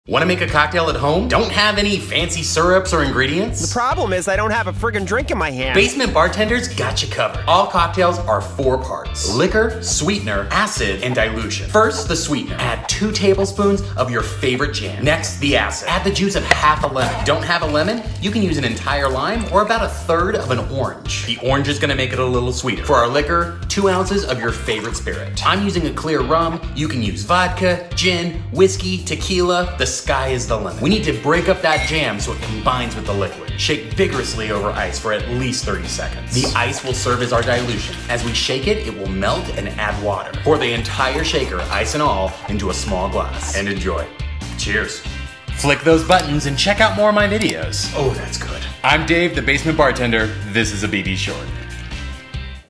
Want to make a cocktail at home? Don't have any fancy syrups or ingredients? The problem is I don't have a friggin' drink in my hand. Basement Bartender's got you covered. All cocktails are 4 parts: liquor, sweetener, acid, and dilution. First, the sweetener. Add 2 tablespoons of your favorite jam. Next, the acid. Add the juice of half a lemon. Don't have a lemon? You can use an entire lime or about 1/3 of an orange. The orange is gonna make it a little sweeter. For our liquor, 2 ounces of your favorite spirit. I'm using a clear rum. You can use vodka, gin, whiskey, tequila. The sky is the limit. We need to break up that jam so it combines with the liquid. Shake vigorously over ice for at least 30 seconds. The ice will serve as our dilution. As we shake it, it will melt and add water. Pour the entire shaker, ice and all, into a small glass. And enjoy. Cheers. Flick those buttons and check out more of my videos. Oh, that's good. I'm Dave, the Basement Bartender. This is a BD Short.